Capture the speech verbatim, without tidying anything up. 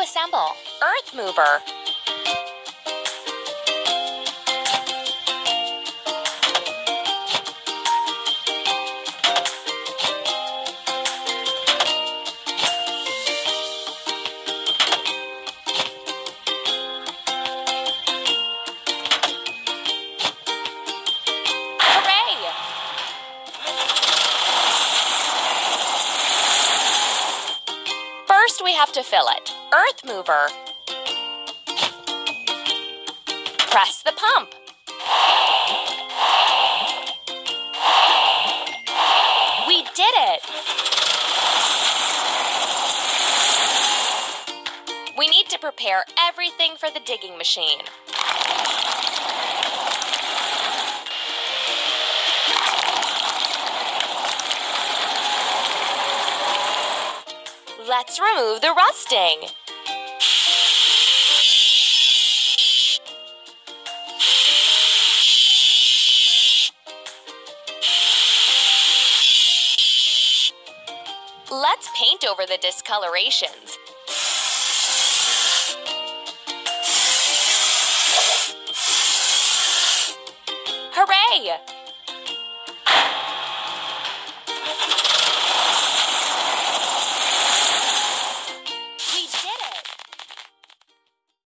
assemble. Earth mover. First, we have to fill it. Earth mover. Press the pump. We did it! We need to prepare everything for the digging machine. Let's remove the rusting. Let's paint over the discolorations.